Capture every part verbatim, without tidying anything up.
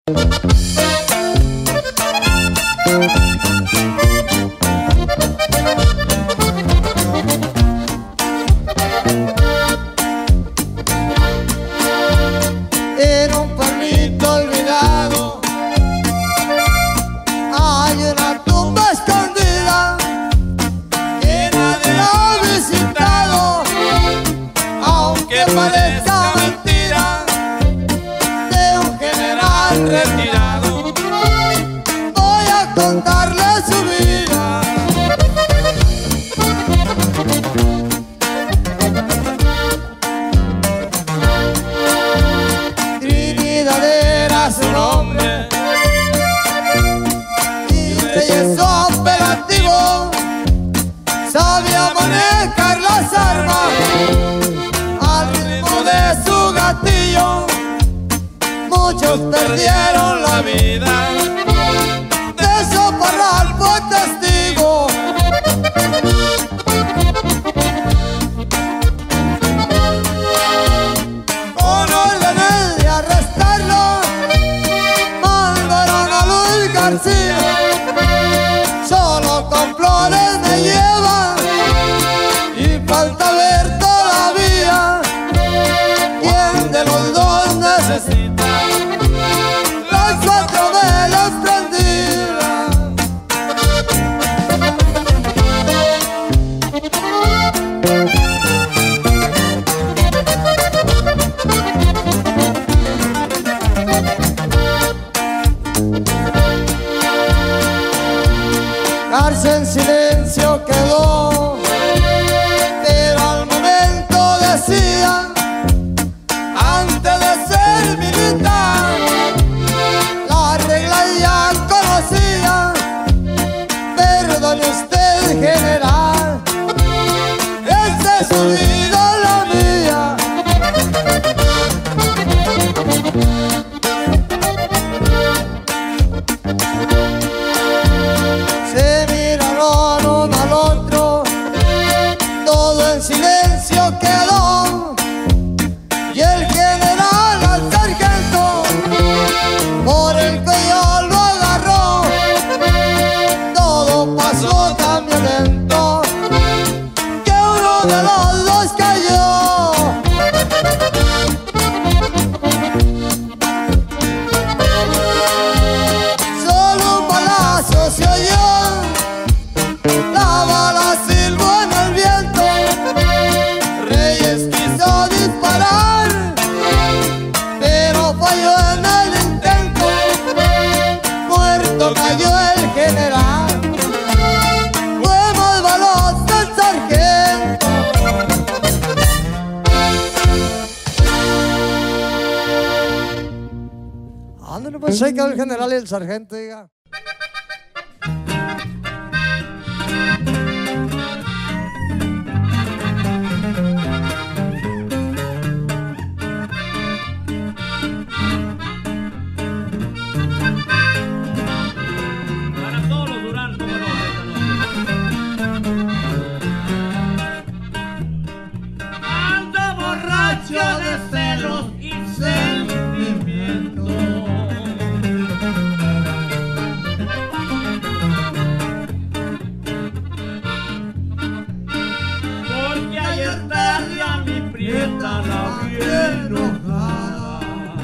En un pueblito olvidado hay una tumba escondida que nadie ha visitado, aunque parezca mentira, de un general retirado. Voy a contarle su vida. Trinidad era su nombre y belleza apelativo. Sabía manejar las armas al ritmo de su gatillo. Muchos perdieron la vida, de eso Parral fue testigo. Con órdenes de arrestarlo, mandaron a Luis García. Solo con flores me lleva y falta ver todavía quién de los dos necesita las cuatro velas prendidas. Cárcel en silencio quedó, pero al momento decía, antes de ser militar, la regla ya conocía. Perdone usted, general, esta es su vida, la mía. Se miraron uno al otro, todo en silencio quedó. Y el general al sargento por el cuello lo agarró. Todo pasó tan violento que uno de los dos cayó. Solo un balazo se oyó, la bala silbó en el viento. Reyes quiso disparar, pero falló en el intento. Muerto cayó el general, fue más baloso el sargento. Ándale, pues ahí quedó el general y el sargento, diga. Para todos los Durán, como no, ando borracho de celos y sentimientos. Porque ayer tarde a mi prieta la vi enojada.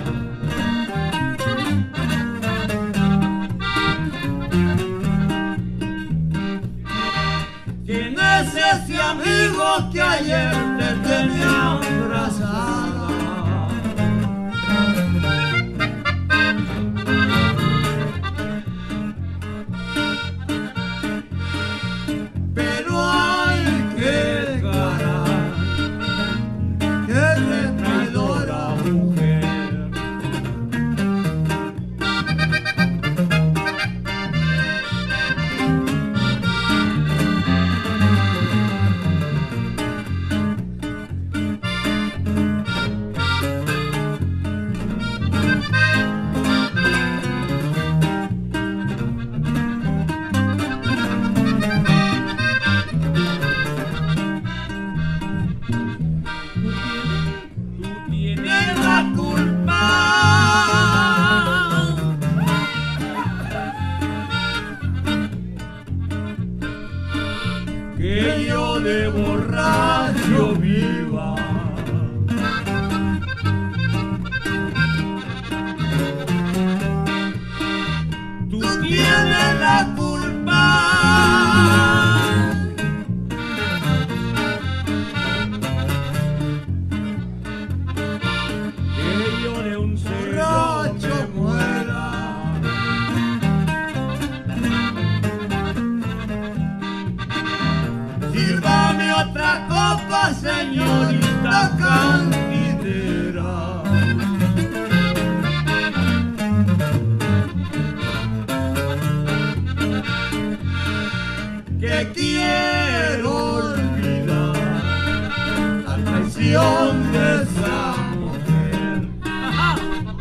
¿Quién es ese amigo que ayer te tenía abrazada? Pero ay, qué caray, qué traidora mujer. de borracho viva. Tú tienes la culpa que yo de un borracho muera. Sírvame otra copa, señorita candidera. Que quiero olvidar la traición de esa mujer. ¡Ajá!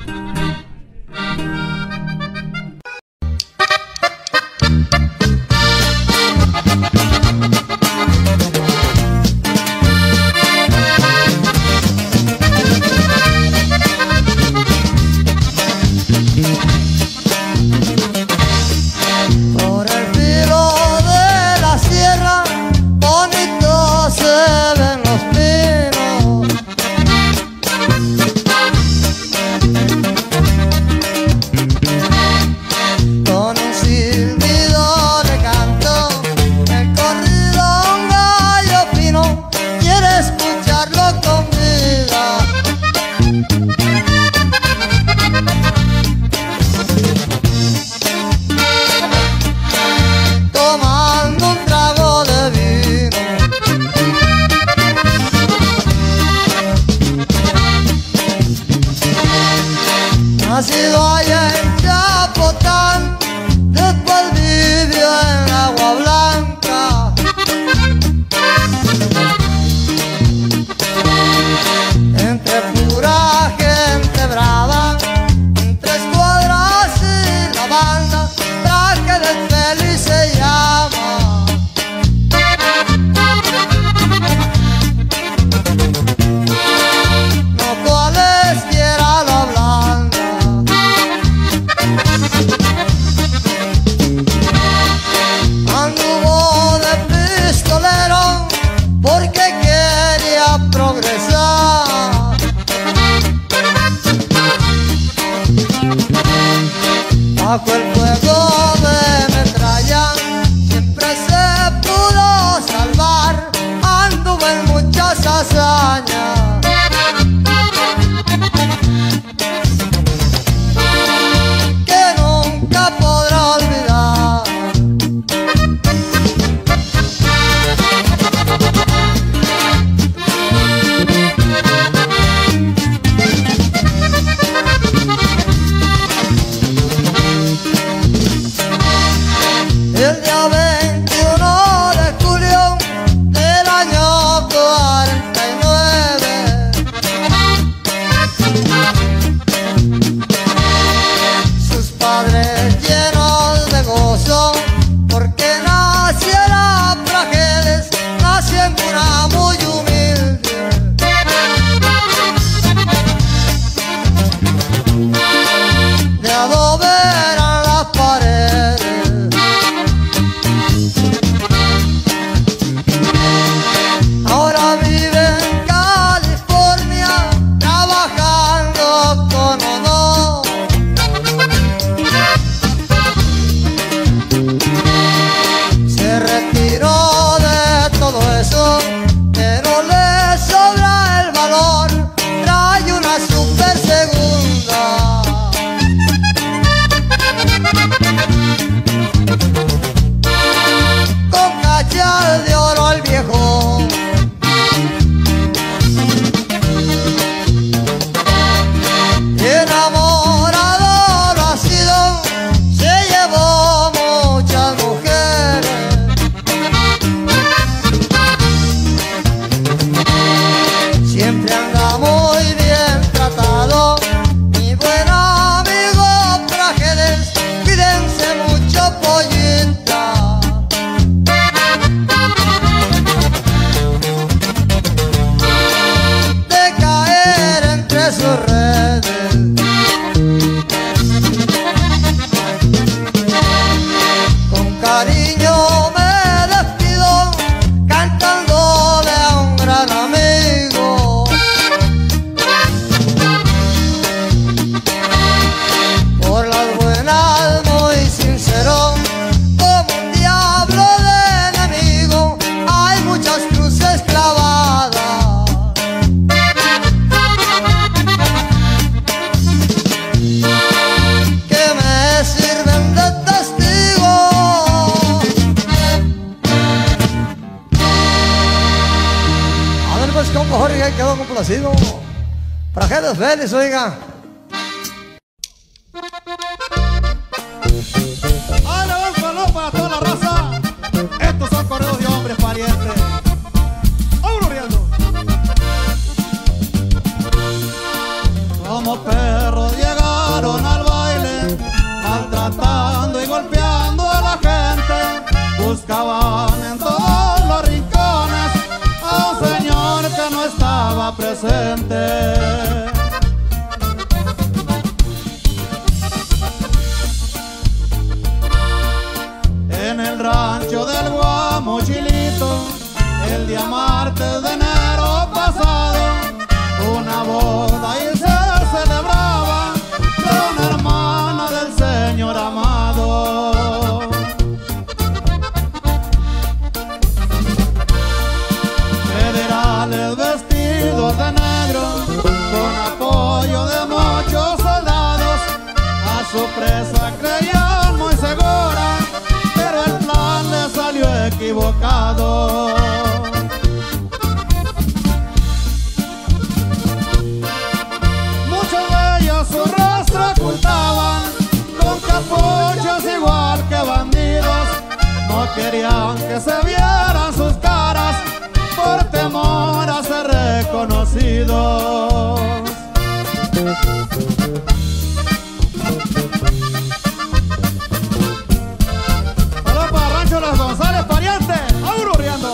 Por el filo de la sierra, bonitos se ven los pinos. Con un silbido le canto el corrido a un gallo fino. Quiere escucharlo con vida. Tomando un trago de vino, nacido allá en Chapotán, después vivió en Agua Blanca. Entre pura gente brava, entre escuadras y la banda, traje del feliz se llama. No cualesquiera la blanda. Anduvo de pistolero porque quería progresar. Bajo el fuego de metralla siempre se pudo salvar. Anduvo en muchas hazañas que nunca podrá olvidar. quedó complacido. Para Jerez Félix, oiga. ¡Ay, le un saludo para toda la raza! Estos son correos de hombres parientes. ¡Vámonos riendo! Como perros llegaron al baile, maltratando y golpeando a la gente. Buscaban en todos los rincones a un señor que no estaba presente. En el rancho del Guamuchilito, el día martes de enero pasado, una boda y se celebraba de una hermana del señor amado. Federales vestidos de negro, con apoyo de muchos soldados, a su presa creían muy segura, pero el plan le salió equivocado. Muchos de ellos su rostro ocultaban con capuchas igual que bandidos. No querían que se vieran sus caras por temor a ser reconocidos. Saludos para Rancho Los González, pariente, aburriendo.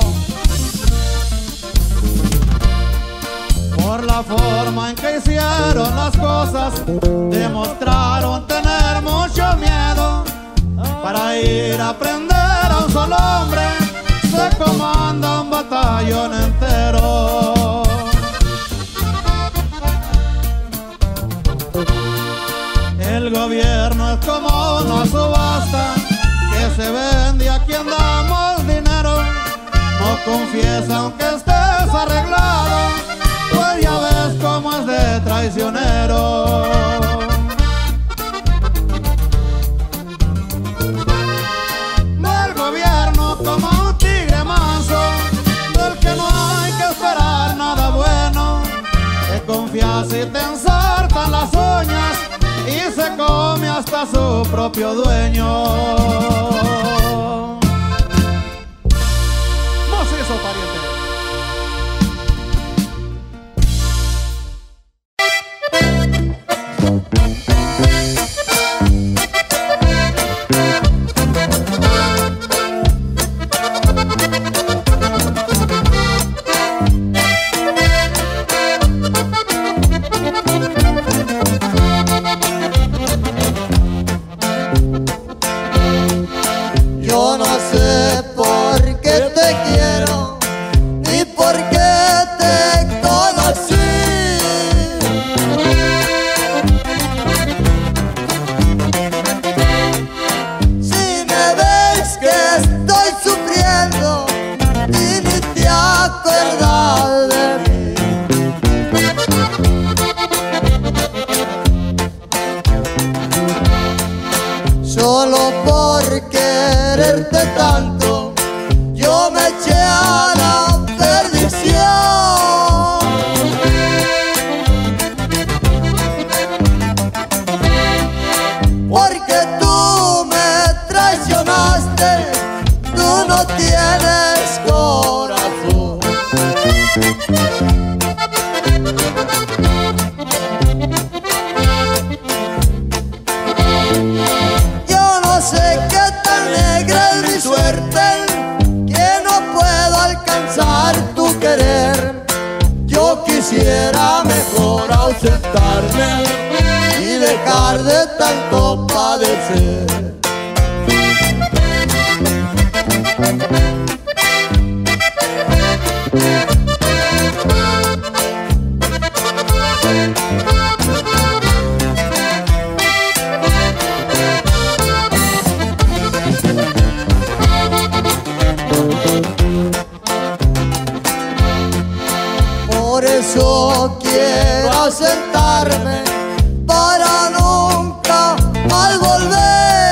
Por la forma en que hicieron las cosas, demostraron tener mucho miedo. Para ir a prender a un solo hombre, se comanda un batallón entero. El gobierno es como una subasta que se vende y a quien damos dinero. No confiesa aunque estés arreglado, pues ya ves cómo es de traicionero. Del gobierno como un tigre manso, del que no hay que esperar nada bueno. Te confías y te ensartan las uñas y se come hasta su propio dueño. Macizo, pariente. Yo no sé por qué te quiero, ni por qué te conocí. Si me ves que estoy sufriendo y ni te acuerdas de mí. Solo por quererte tanto, yo me eché a la perdición. Porque tú me traicionaste, tú no tienes corazón. Yo no sé qué tan negra es mi suerte, que no puedo alcanzar tu querer. Yo quisiera mejor ausentarme y dejar de tanto padecer. Por eso quiero ausentarme para nunca más volver.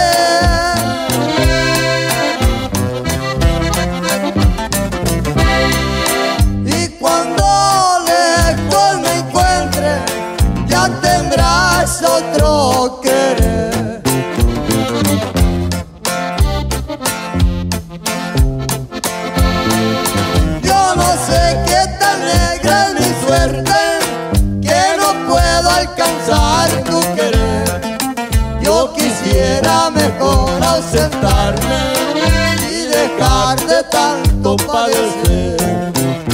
quisiera mejor ausentarme y dejar de tanto padecer.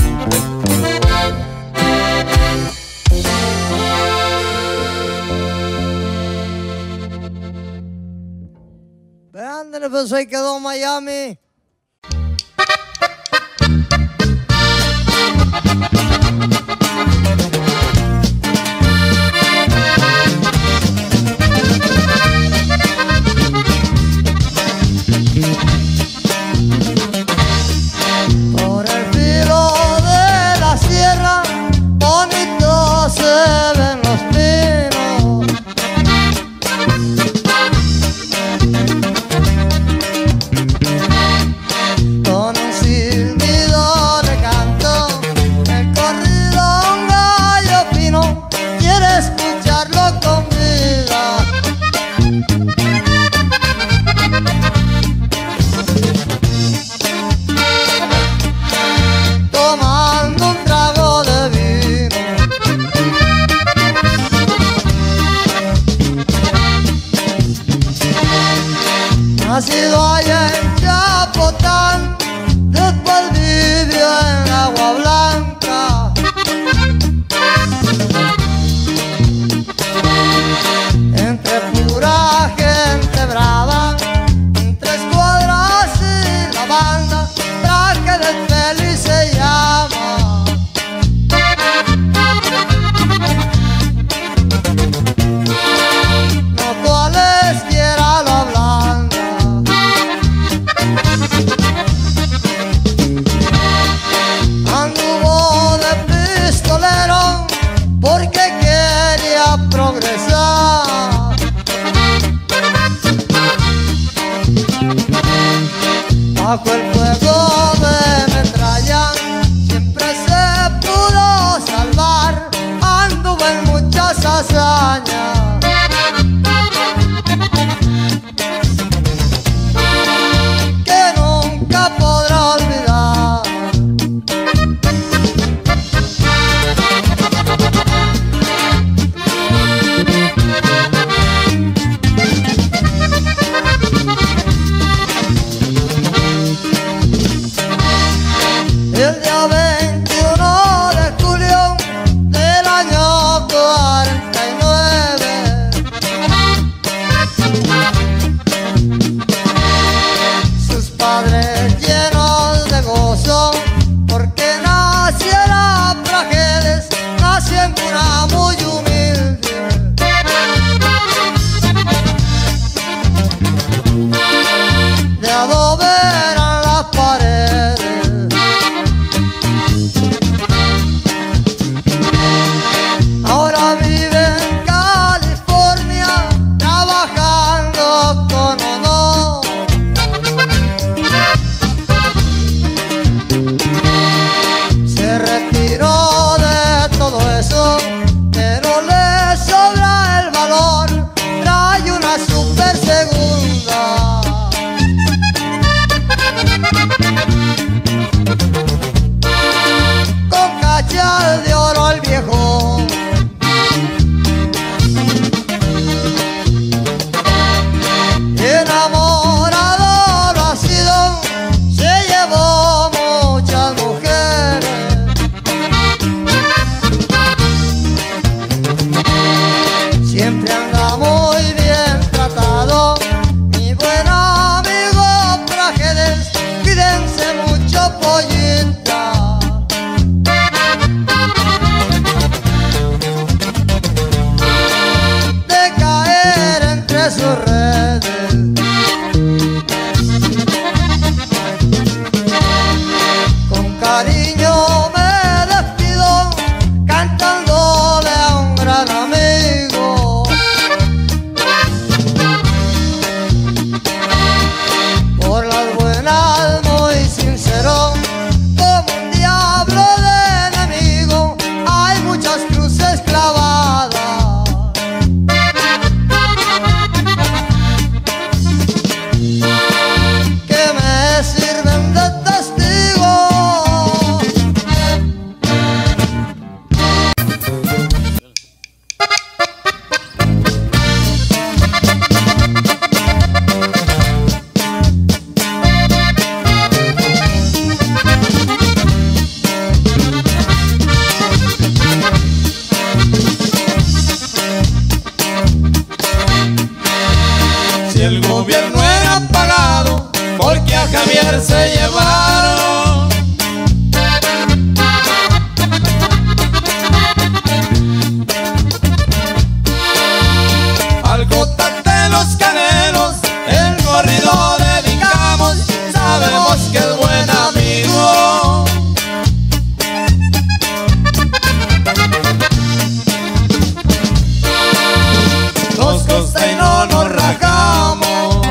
Ándale, pues ahí quedó Miami. Por el filo de la sierra, bonito se ven los pinos. Con un silbido de canto, el corrido a un gallo fino, quiere escucharlo con vida. Tomando un trago de vino, nacido allá en Chapotán, después vivió en Agua Blanca. Entre pura gente brava, entre escuadras y la banda, traje del Feliz se llama. No cualesquiera lo ablanda. Anduvo de pistolero porque quería progresar. Bajo el fuego de metralla siempre se pudo salvar. Anduvo en muchas hazañas que nunca podrá olvidar. El día veintiuno de julio del año cuarenta y nueve, sus padres llenos de gozo porque naciera Prajedes, nació en cuna muy humilde. De adobe eran las paredes, ahora vive en California trabajando con honor. Se retiró de todo eso, pero le sobra el valor, trae una super segunda. Con cachas de oro al viejo, enamorado lo ha sido, se llevó muchas mujeres. Siempre anda muy bien tratado, mi buen amigo Prajedes, cuídense mucho, pollita. De caer entre sus redes. Con cariño me despido, cantándole a un gran amigo. Por las buenas muy sincero, como un diablo de enemigo, hay muchas cruces clavadas. el gobierno era pagado porque a Javier se llevaron. Al Jota de los Canelos el corrido dedicamos, sabemos que es buen amigo. Nos costa y no nos rajamos.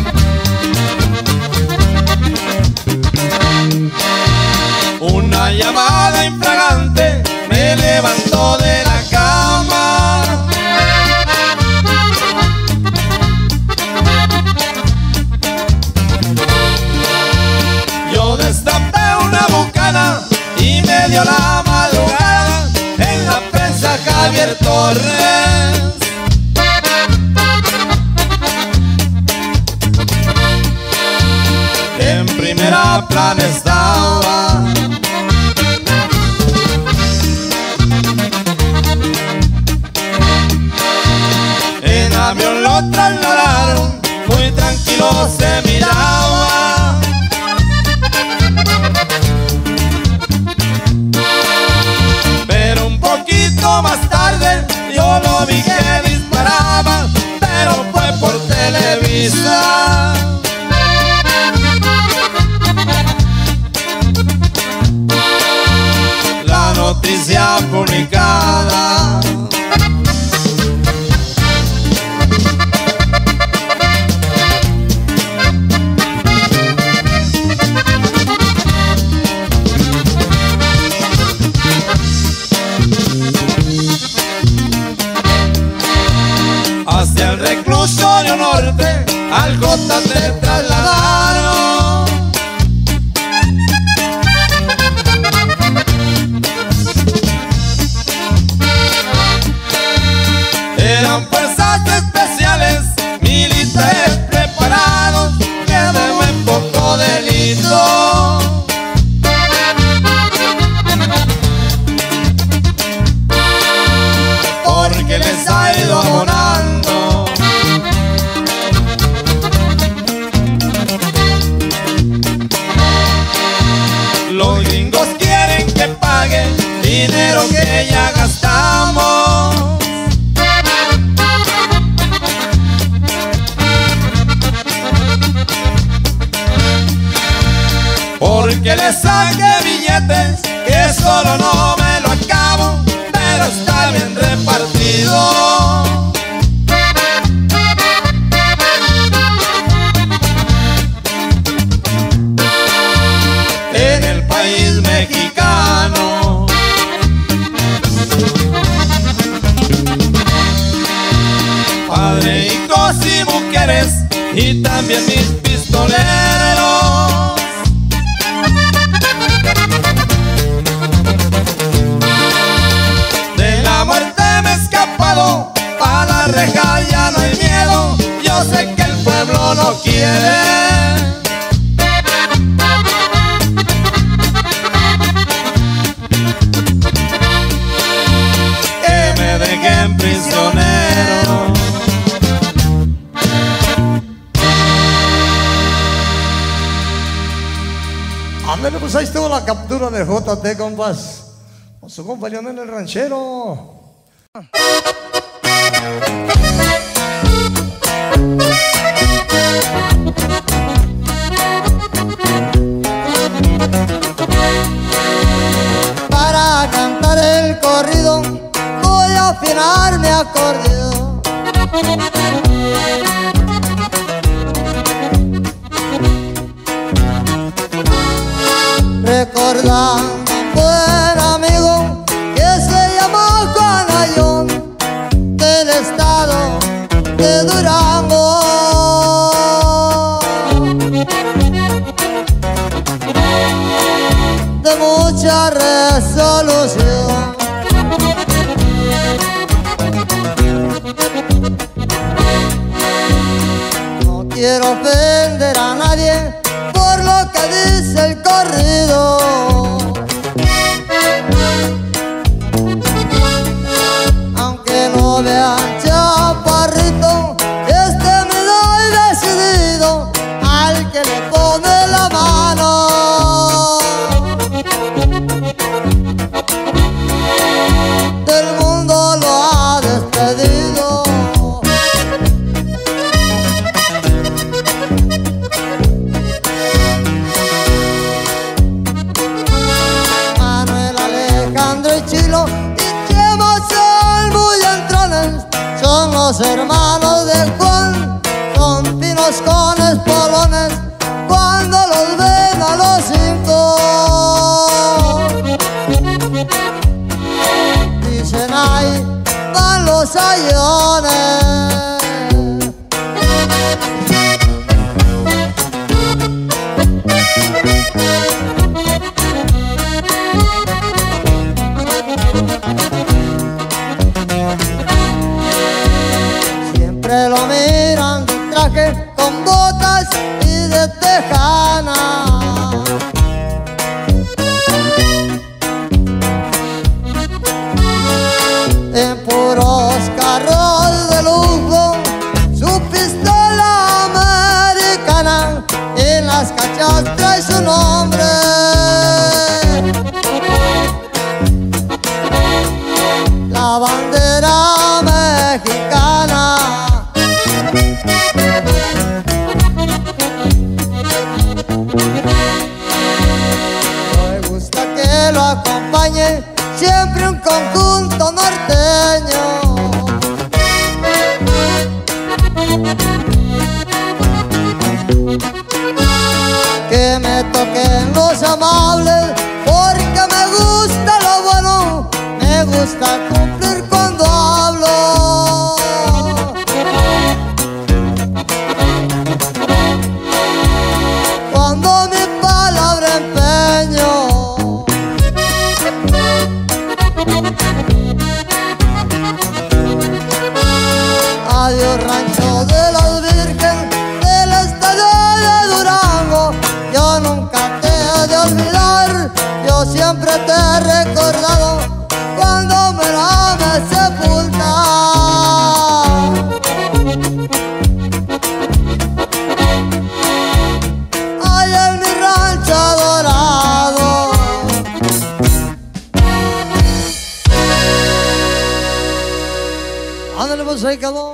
Una llamada infragante me levantó de la cama. Yo destapé una bucana y me dio la madrugada en la prensa Javier Torres. En primera plana estaba. En avión lo trasladaron, muy tranquilo se miraba. Pero un poquito más tarde yo lo vi que disparaba, pero fue por Televisa. La noticia publicada. Hacia el reclusorio norte al Jota te trasladaron. Eran fuerzas especiales, militares preparados, que de muy poco delito. Porque les ha ido abonando. Los gringos quieren que pague dinero que ya gastamos. Porque les saque billetes, que solo no me lo acabo, pero está bien repartido. En el país mexicano. Padre, hijos y mujeres, y también mis pistoleros. De la muerte me he escapado, a la reja ya no hay miedo, yo sé que el pueblo no quiere. Que me dejen prisionero. Ándale, pues ahí estuvo la captura de J T, compas, con su compa Leonel el Ranchero. Para cantar el corrido voy a afinar mi acordeón. Recordando un buen amigo que se llamó Juan Ayón, del estado de Durango. De mucha resolución, no quiero ofender a nadie por lo que dice el corrido. Aunque no vean chaparrito, este me doy de Los hermanos de Juan son pinos con espolones cuando los ven a los cinco. Dicen ahí van los ayones. Siempre lo miran de traje con botas y de tejana. En puros carros de lujo, su pistola americana, en las cachas trae su nombre. La bandera mexicana. Me gusta que lo acompañe siempre un conjunto norteño. Que me toquen los amables, porque me gusta lo bueno, me gusta cumplir cuando hablo. Cuando mi palabra empeño. Adiós rancho de las Virgen del estado de Durango. Yo nunca te he de olvidar, yo siempre te he recordado cuando me la me sepulta. Allá en mi rancho adorado. Ándale pues ahí quedó.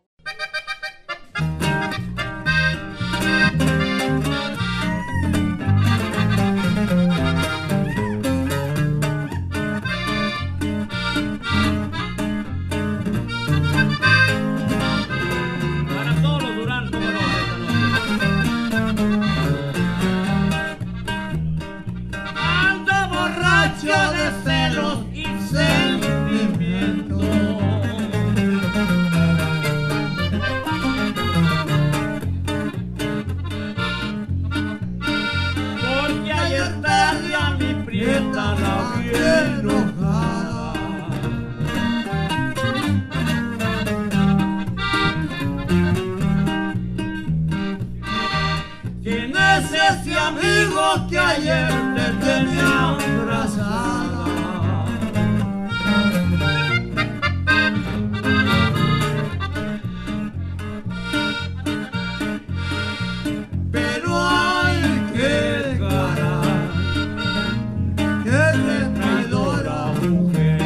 Ese amigo que ayer te tenía abrazada, pero ay qué caray, qué traidora mujer.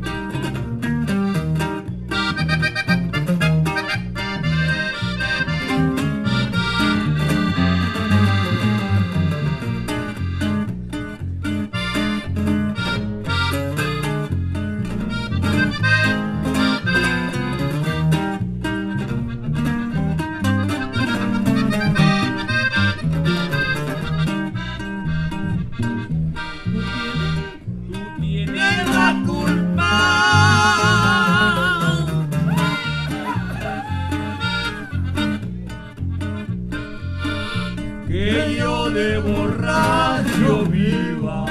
Que yo de borracho viva,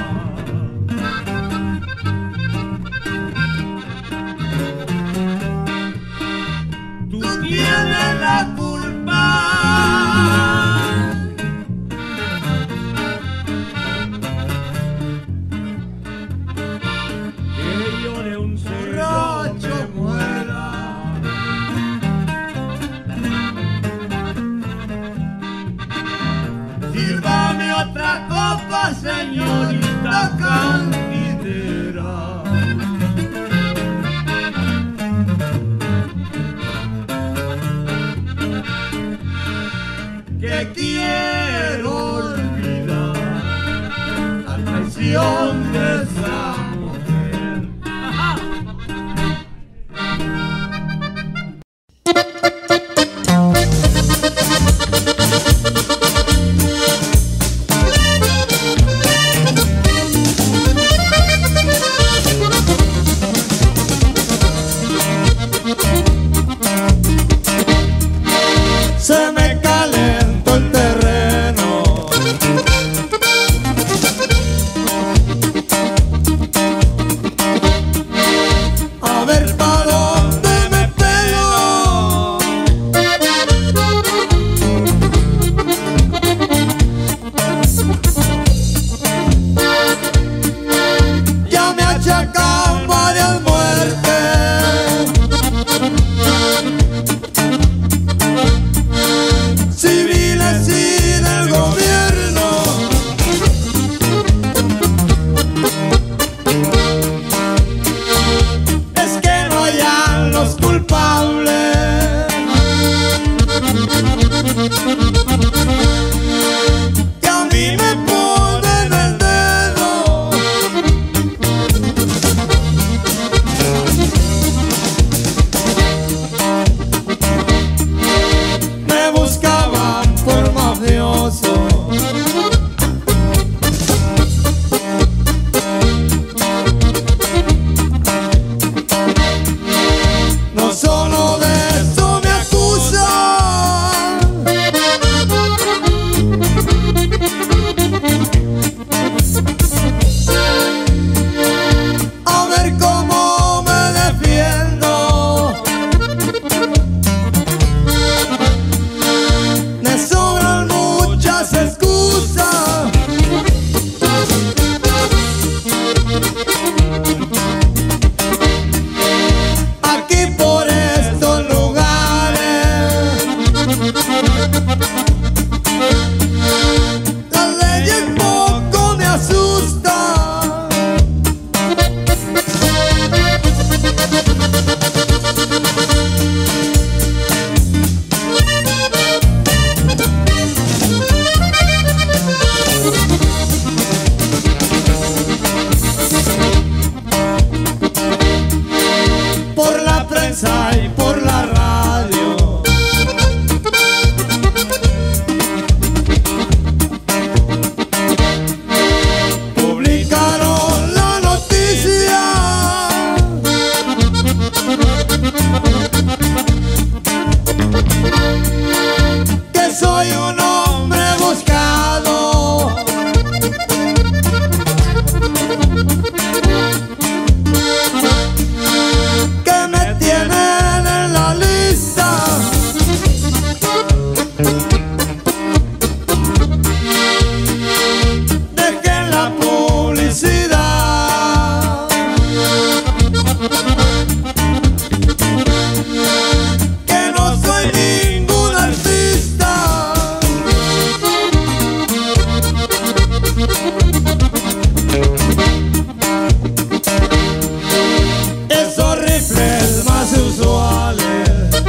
tú tienes la culpa. Que yo de un borracho muera. Sírvame otra copa, señorita candidera. Que quiero olvidar la traición de esa mujer. Las leyes poco me asustan. Por la prensa y por la radio publicaron la noticia que soy un hombre buscado, que me tienen en la lista. Dejen la publicidad, que no soy ningún artista. Esos rifles más usuales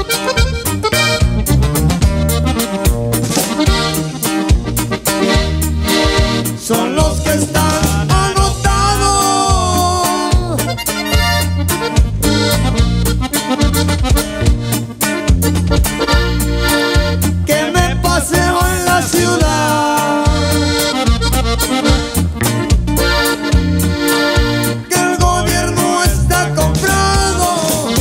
son los que están anotados, que me paseo en la ciudad, que el gobierno está comprado.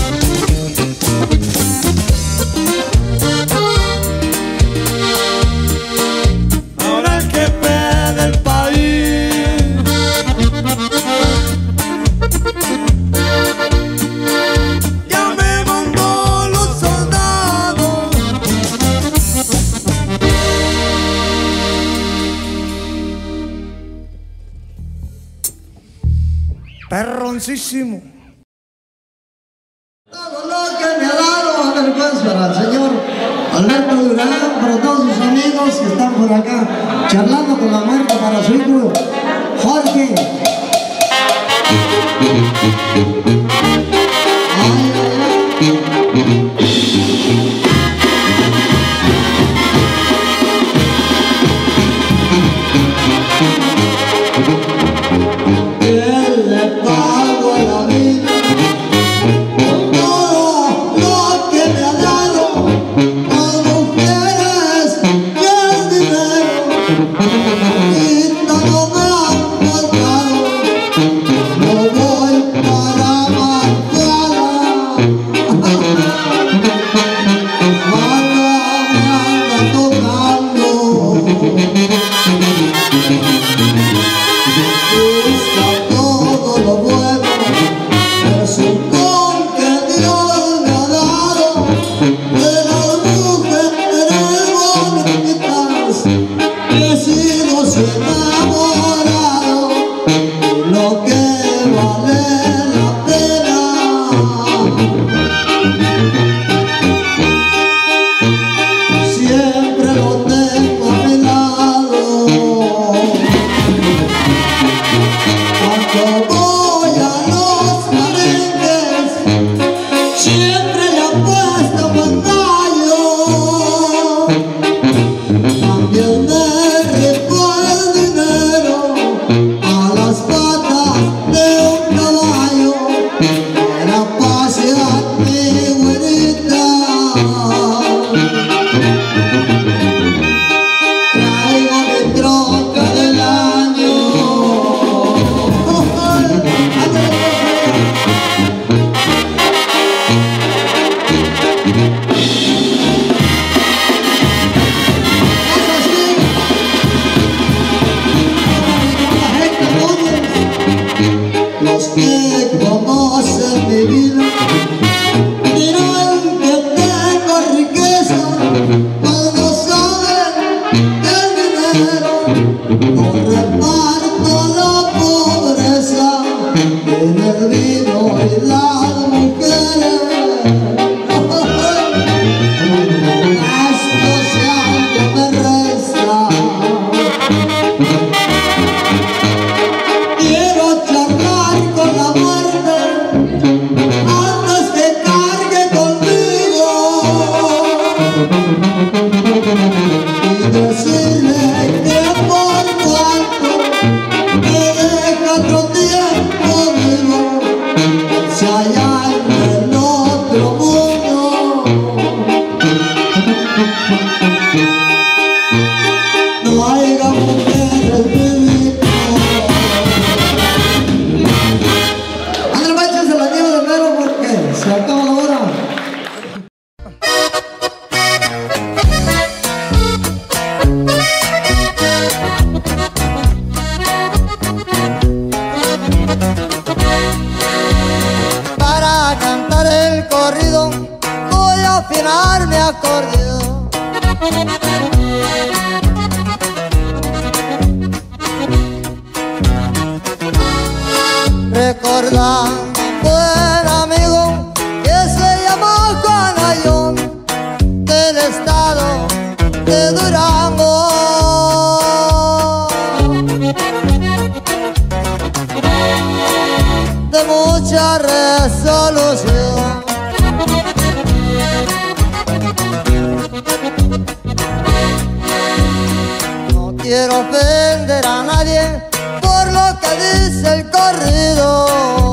Ahora el jefe del país ya me mandó los soldados. Perroncísimo. Todo lo que me ha dado, a ver, pues, para el señor Alberto Durán, para todos sus amigos que están por acá charlando con la muerte, para su hijo Jorge. Ay, ay, ¿qué le pago a la vida por todo lo que me ha dado? Las mujeres y el dinero, y todo me han faltado. No voy para decirle que por cuanto me deja otro tiempo vivo, se allá en el otro mundo no haya mujeres viviendo. André Mancha se la llevo de mero porque se acaba la hora. Para cantar el corrido voy a afinar mi acordeón. Recordando un buen amigo que se llamó Juan Ayón, del estado de Durango. De mucha resolución, no quiero ofender a nadie por lo que dice el corrido.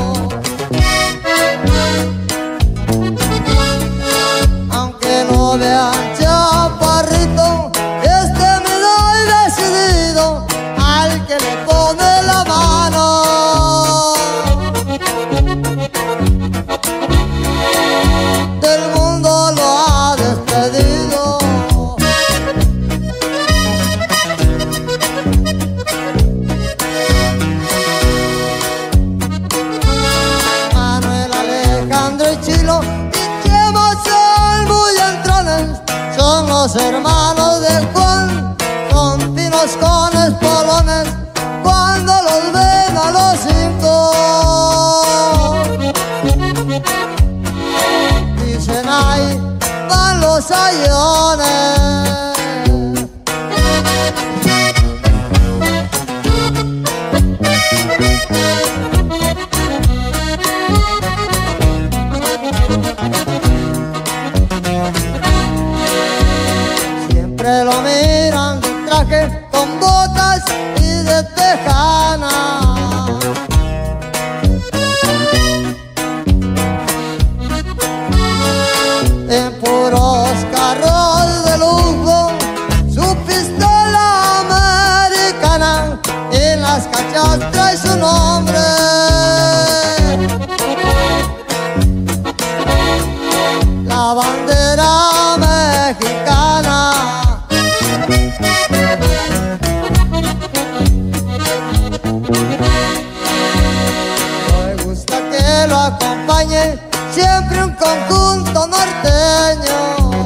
Aunque no vean chaparrito, este me doy decidido al que le pone la mano. Del mundo lo ha despedido. Manuel, Alejandro y Chilo y Chemo son muy entrones, son los hermanos de Juan, son finos con espolones cuando los ven a los cinco. Dicen ahí van los ayones. Siempre lo miran de traje con botas y de tejana. En puros carros de lujo, su pistola americana, en las cachas trae su nombre. La bandera mexicana. Me gusta que lo acompañe siempre un conjunto norteño.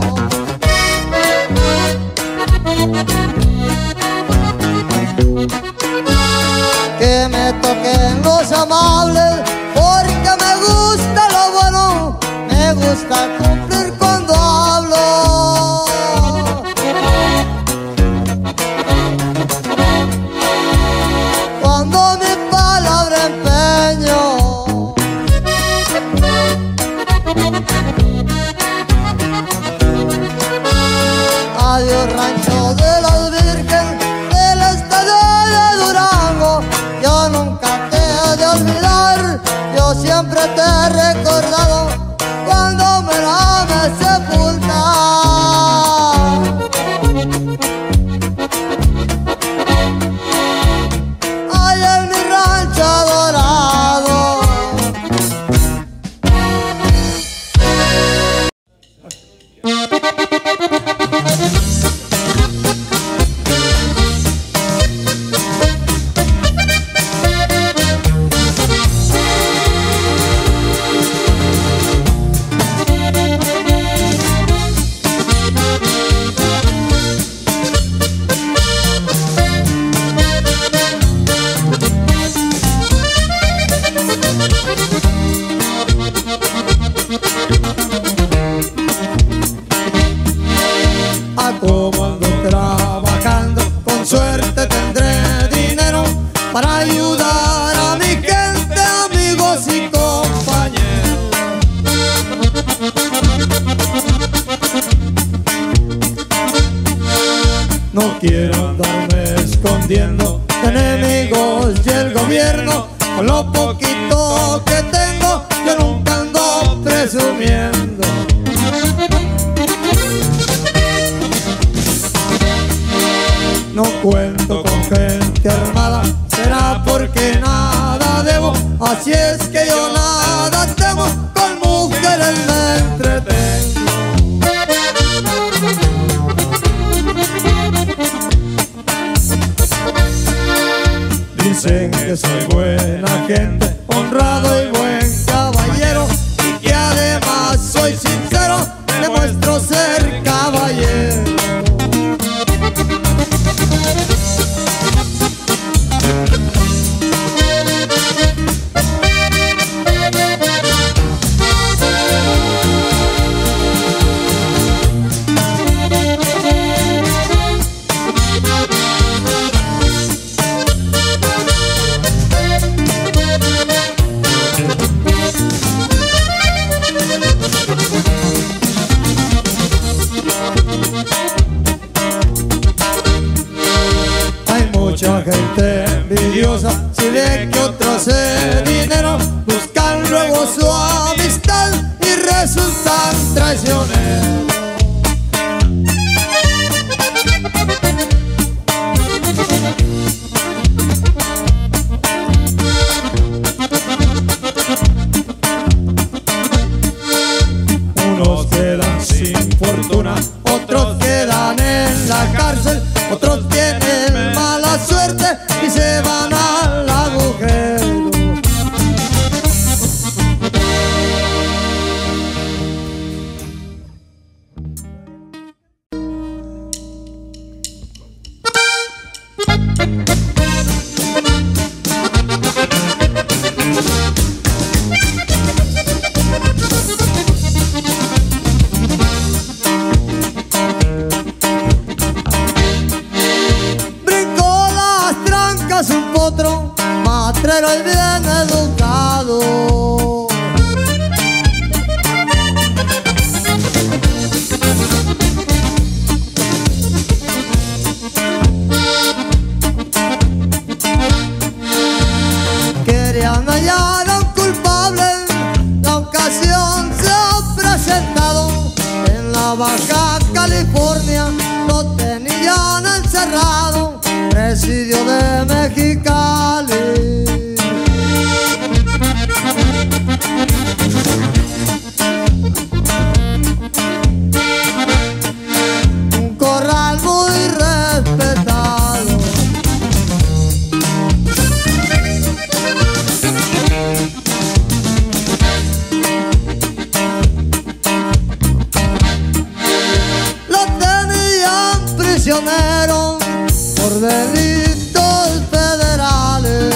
Que me toquen los amables porque me gusta lo bueno, me gusta cumplir cuando hablo. Cuando mi palabra empeño. Adiós rancho de las Virgen del estado de Durango, yo nunca te he de olvidar, yo siempre te he recordado cuando me la me sepulta. Ay, en mi rancho adorado. Como ando trabajando, con suerte tendré dinero para ayudar a mi gente, amigos y compañeros. No quiero andarme escondiendo de enemigos y el gobierno. Con lo poquito que tengo, yo nunca ando presumiendo. No cuento con gente armada, será porque nada debo. Así es que yo nada temo, con mujeres me entretengo. Dicen que soy buena gente, honrado y buen caballero, y que además soy sincero, demuestro ser caballero. Mucha gente envidiosa, si ve que otro hace dinero, buscan luego su amistad y resultan traicioneros. Unos quedan sin fortuna, otros quedan en la cárcel, otros tienen mala suerte y se van al agujero. Un potro, matrero y bien educado. Querían hallar a un culpable, la ocasión se ha presentado. En la Baja California lo tenían encerrado, presidio de Mexicali. Un corral muy respetado. Lo tenían prisionero por delitos federales.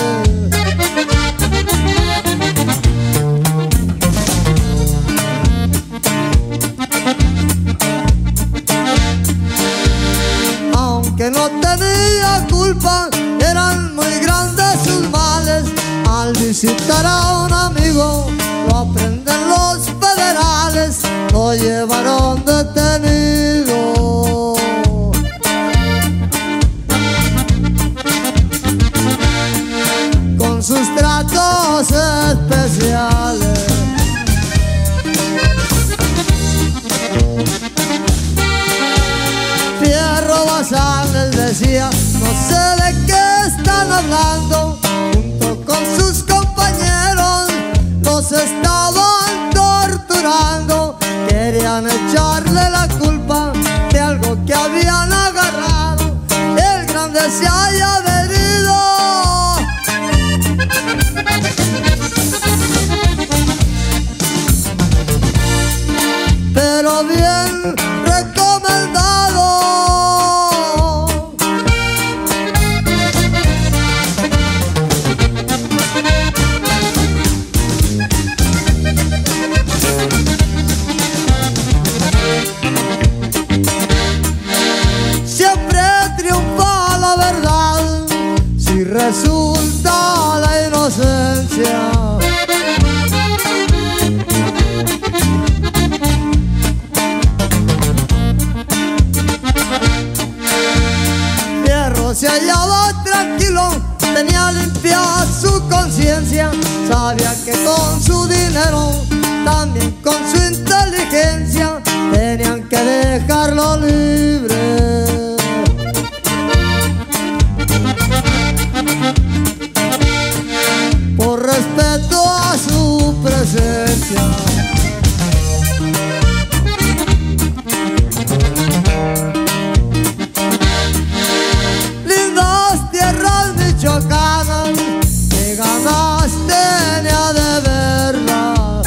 Aunque no tenía culpa, eran muy grandes sus males. Al visitar a un amigo, lo aprenden los federales, lo llevaron detenido. Con sus tratos especiales. Fierro Bazán les decía, no sé de qué están hablando. Junto con sus compañeros los estaban torturando. Querían echarle la culpa de algo que habían agarrado. El grande se haya venido, pero bien recomendado. Siempre triunfa la verdad si resulta la inocencia. Cuando se hallaba tranquilo, tenía limpia su conciencia, sabía que con su dinero, también con su inteligencia, tenían que dejarlo libre. Por respeto a su presencia. Lindas tierras michoacanas, que ganas tenía de verlas.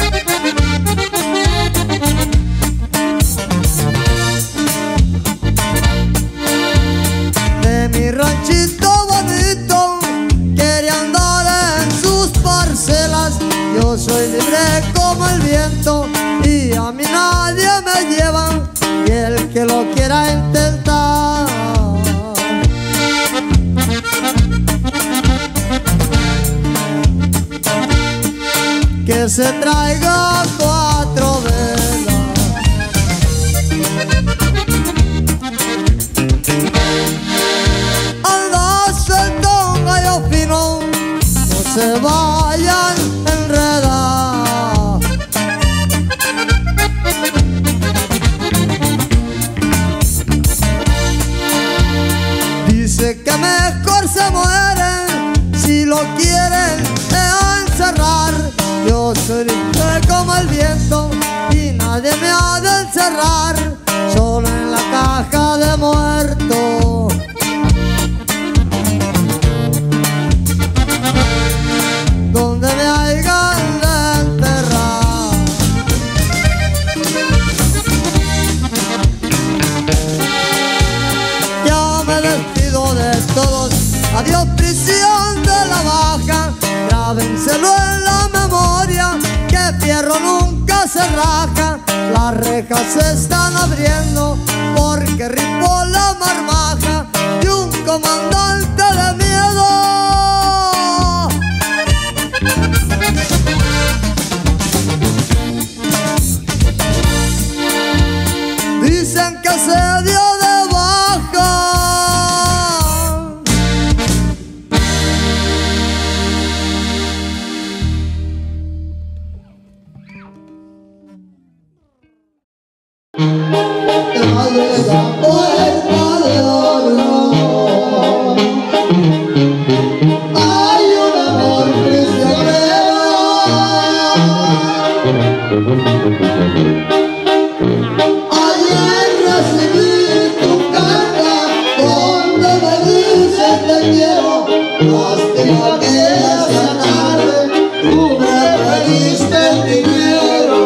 De mi ranchito bonito quería andar en sus parcelas. Yo soy libre como el viento y a mí nadie me lleva, y el que lo quiera intentar, que se traiga cuatro velas. Anda suelto un gallo fino, no se vayan a enredar. Dice que mejor se mueren si lo quieren encerrar. Yo soy libre como el viento y nadie me ha de encerrar, solo en la caja de muertos. Donde me hayan de enterrar. Ya me despido de todos, adiós prisión de la Baja. Grábenselo en la memoria, que fierro nunca se raja. Las rejas se están abriendo porque rifó la marmaja de un comandante de miedo. Dicen que se dio de baja. Esa puerta de oro hay un amor prisionero. Ayer recibí tu carta donde me dices te quiero. Lástima que esa tarde tú me pediste el dinero.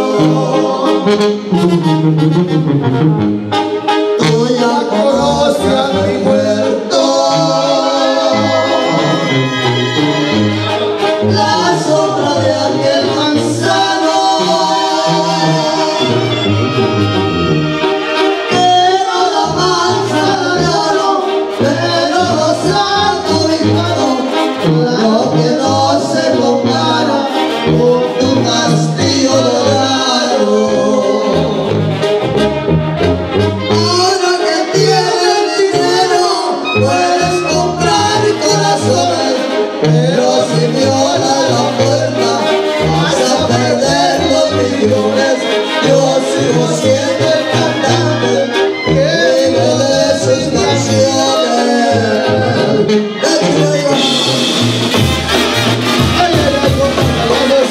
Tú ya conoces a mi muerto, la sombra de aquel manzano, pero la manzana de oro, pero los santos hijanos, lo que no se compara con tu castillo dorado. Pero si violas la puerta vas a perder los millones. Yo sigo siendo el cantante que vive de sus canciones. Ay, ay, ay, con pantalones.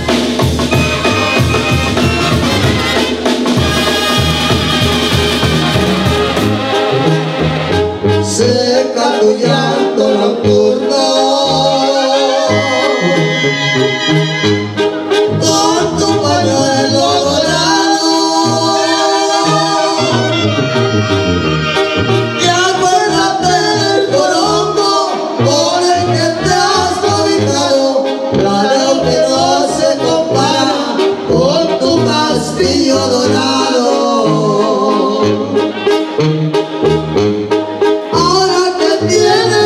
Seca tu llanto nocturno con tu pañuelo dorado, y acuérdate del corongo con el que te has cobijado. Claro que no se compara con tu castillo dorado. Ahora que tienes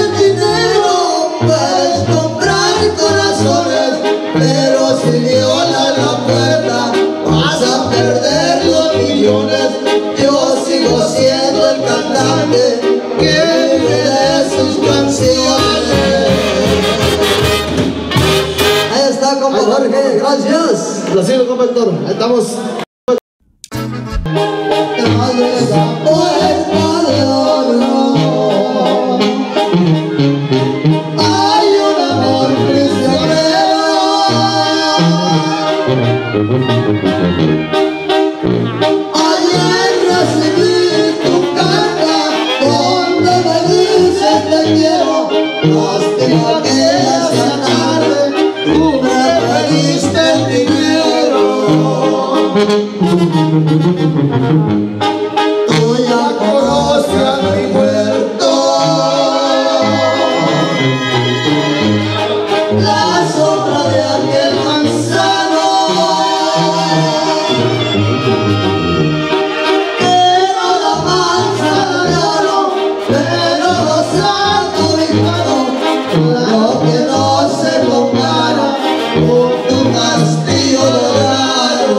Lo siento, compadre. Ahí estamos. Esa puerta de oro, hay un amor prisionero. Ayer recibí tu carta donde me dices te quiero. Lástima que esa tarde tú me pediste el dinero. Tú ya conoces a mi muerto, la sombra de aquel manzano, pero la manzana de oro, pero los santos hijanos, lo que no se compara con tu castillo dorado.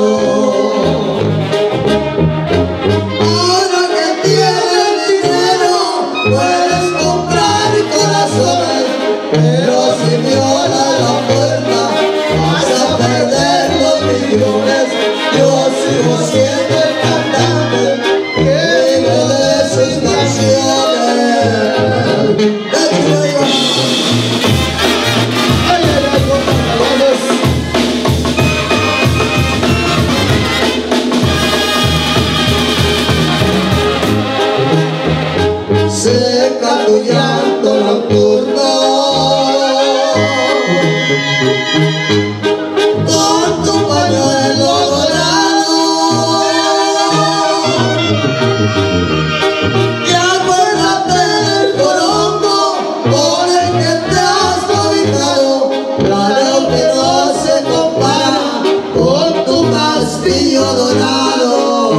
Ahora que tienes dinero, puedes comprar corazones, pero si violas la puerta, vas a perder los millones. Yo sigo siendo el cantante que vive de sus canciones. Ay, ay, ay, vamos. Seca tu llanto nocturno con tu pañuelo dorado, y acuérdate del corongo con el que te has cobijado, claro que no se compara con tu castillo dorado.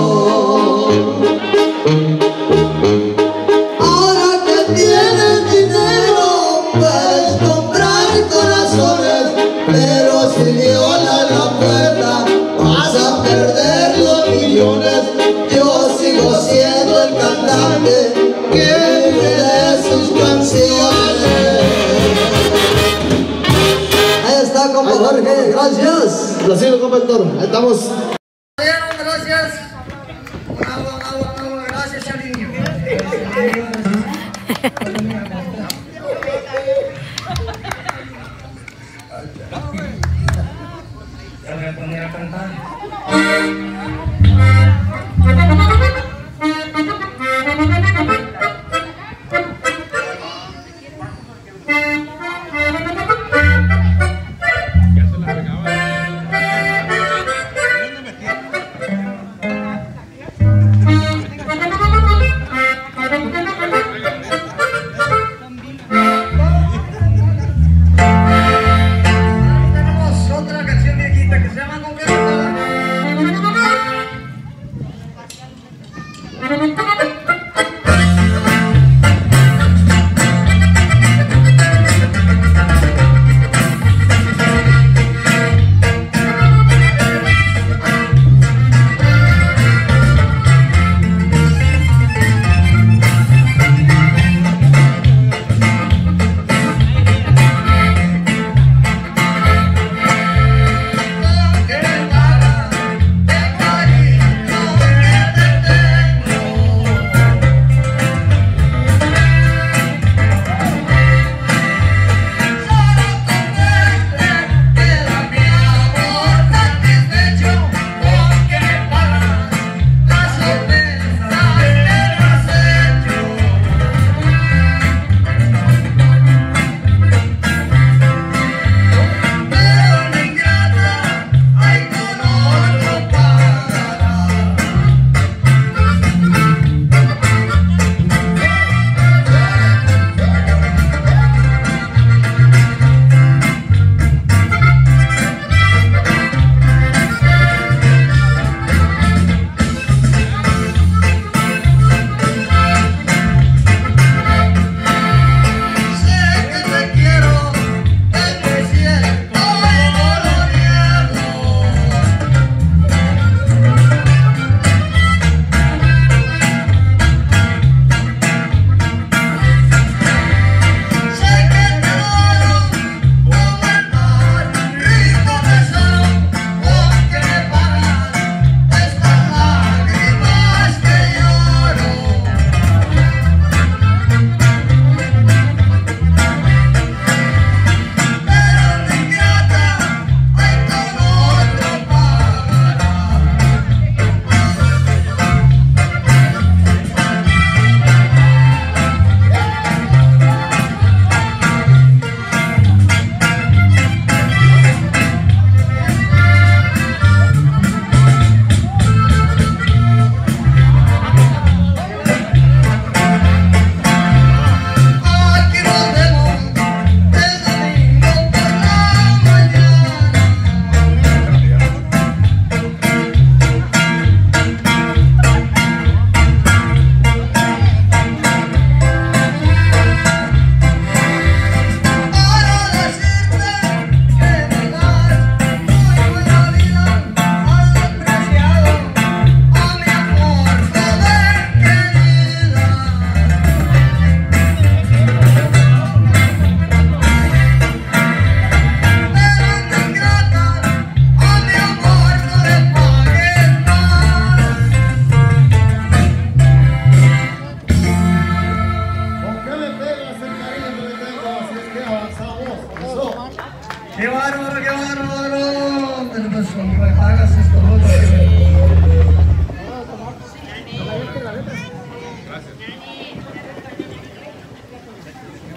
Ahora que tienes dinero, puedes comprar corazones, pero si violas la puerta, vas a perder los millones. Yo sigo siendo el cantante que vive de sus canciones. Ahí está, compa Jorge, gracias. Lo siento, compa Héctor, ahí estamos. Gracias. Bravo, bravo, bravo, gracias, Chaliño. Ya voy a poner a cantar. Tenemos otra canción viejita que se llama ¿Con qué ropa?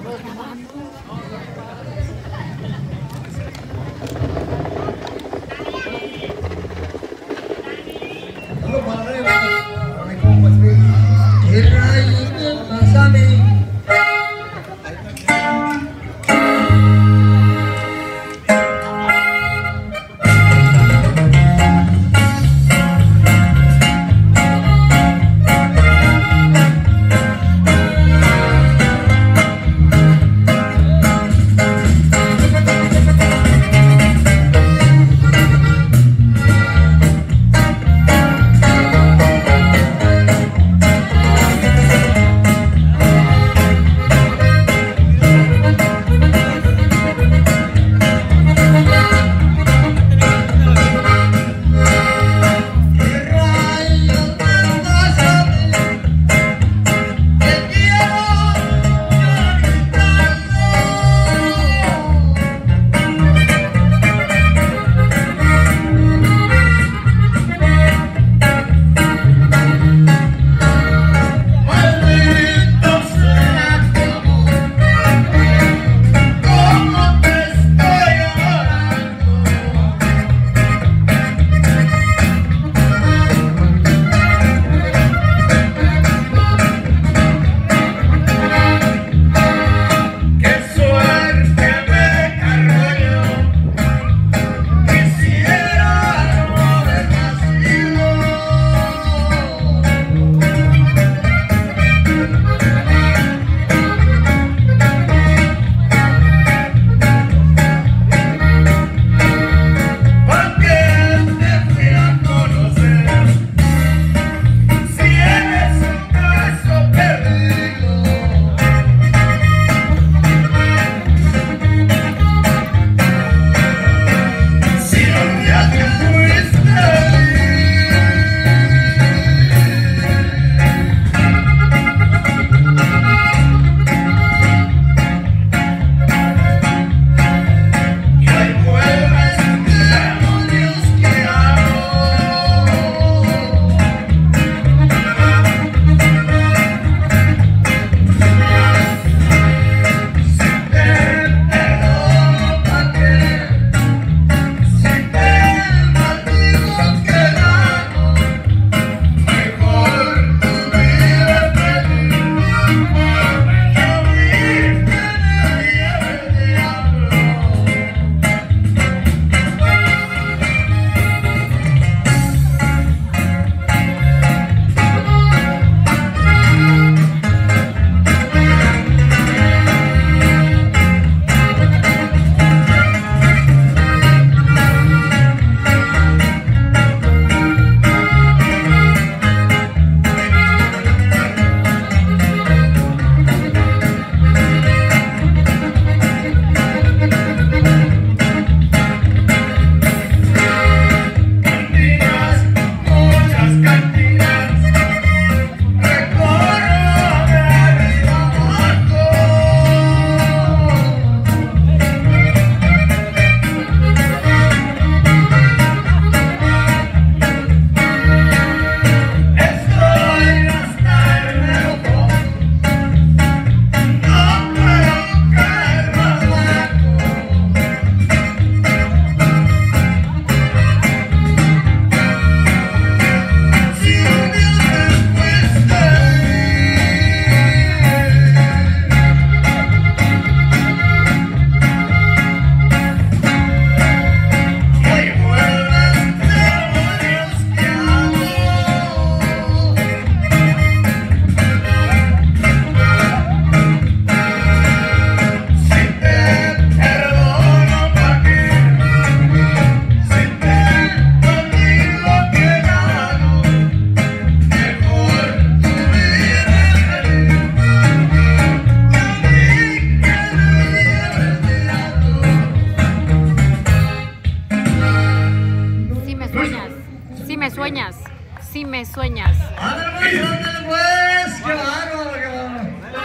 Si me sueñas. Ándale pues, ándale pues, qué bárbaro, qué bárbaro.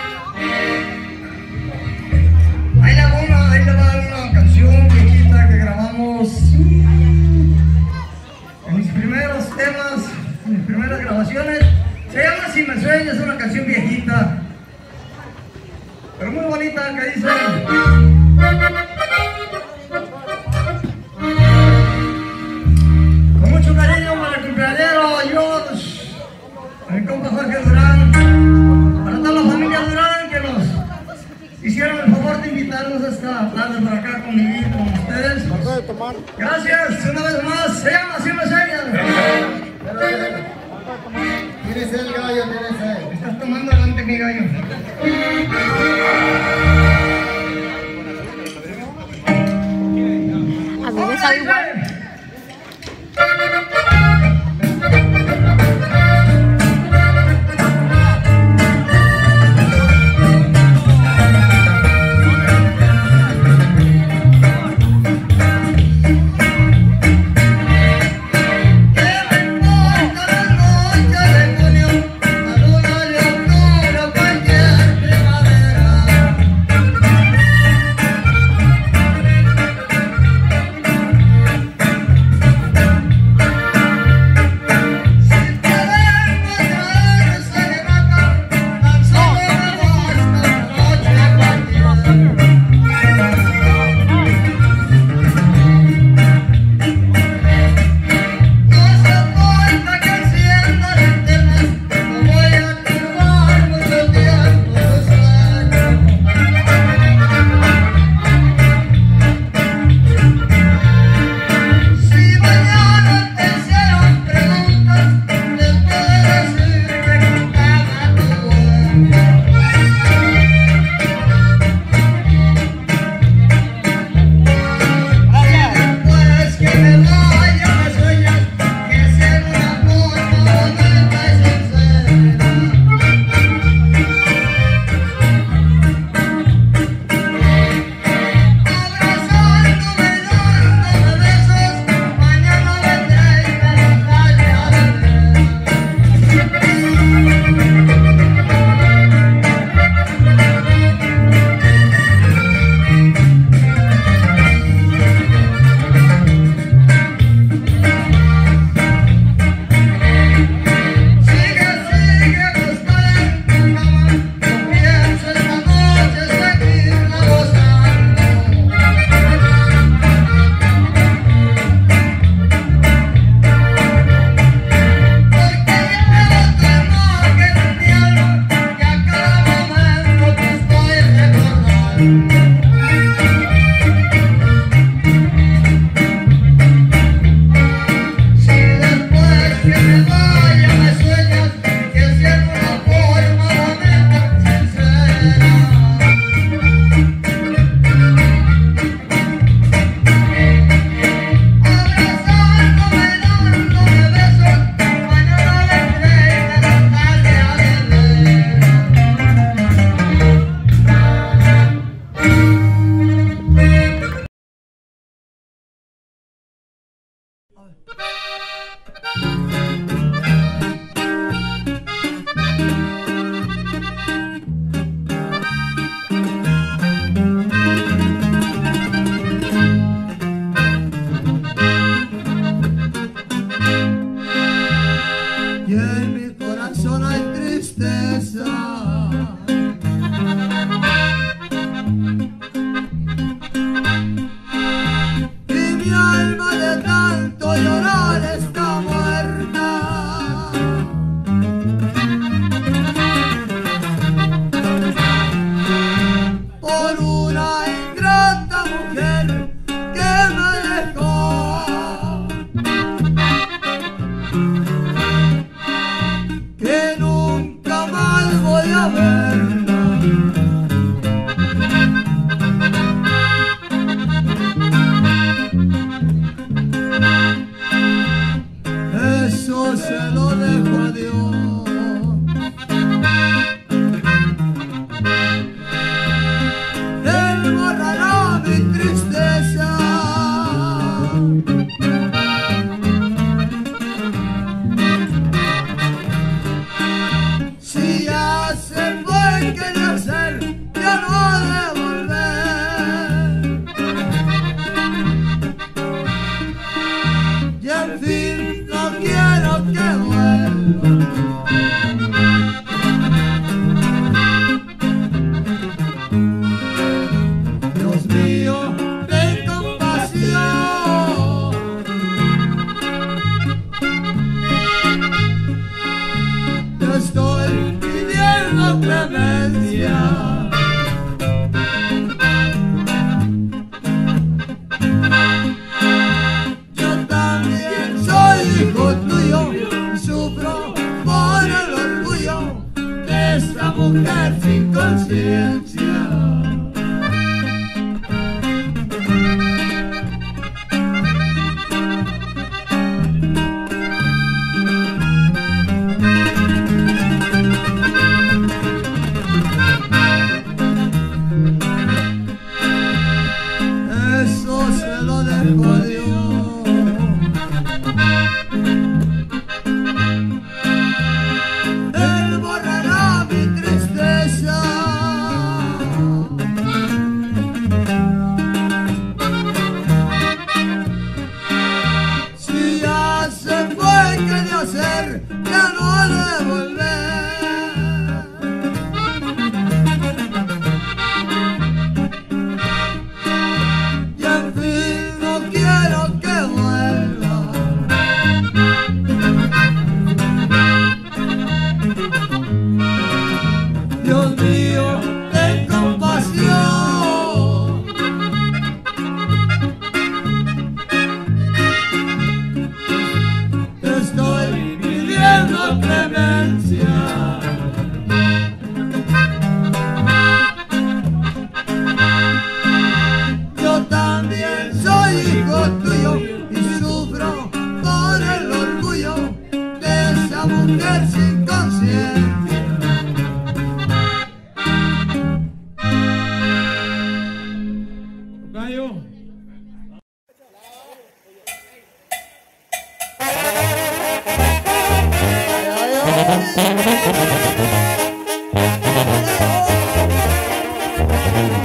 Ahí le va una, ahí le va una canción viejita que grabamos en mis primeros temas, en mis primeras grabaciones. Se llama Si me sueñas, es una canción viejita. pero muy bonita que dice. Con mucho cariño para el cumpleañero, yo, el compa Jorge Durán, para toda la familia Durán que nos hicieron el favor de invitarnos esta tarde por acá conmigo, con ustedes. Gracias, una vez más, se llama así me enseñan. Tienes el gallo, tienes el. Estás tomando delante mi gallo. A mí me sabe igual.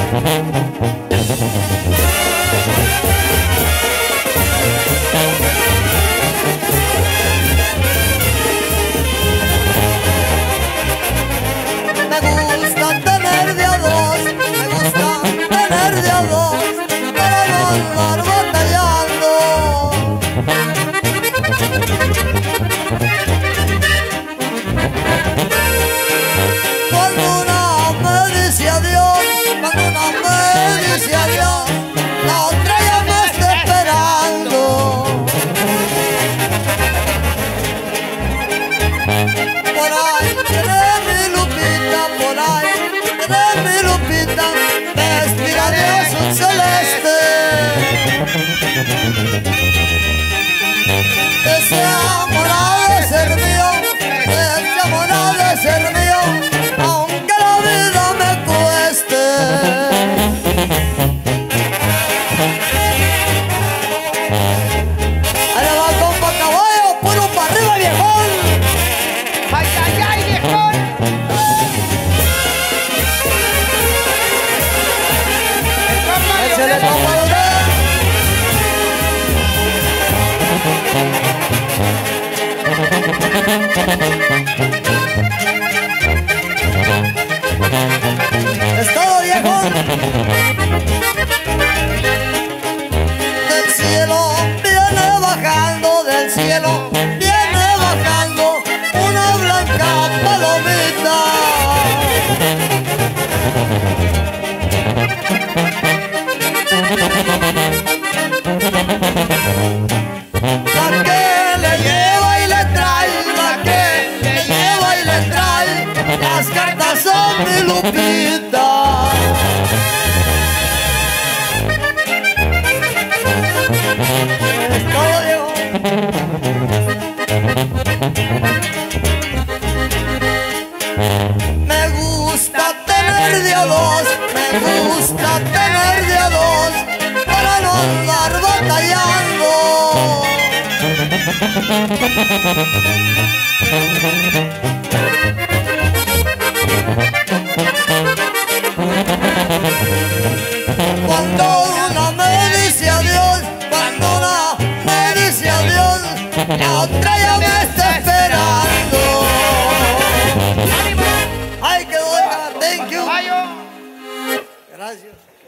Ese amor ha de ser mío, ese amor ha de ser mío, aunque la vida me cueste. Ahí le va compa caballo, puro para arriba viejón. ¡Ay, ay, ay, viejón! Échale compa Durán. Es todo viejo. Del cielo viene bajando, del cielo viene bajando una blanca palomita. La que le lleva y le trae, la que le lleva y le trae, las cartas son mi Lupita. Es todo, Diego. Me gusta tener de a dos, me gusta tener de a dos, para no andar batallando. Cuando una me dice adiós, cuando una me dice adiós, la otra ya me está esperando. Ay, qué buena, thank you. Gracias.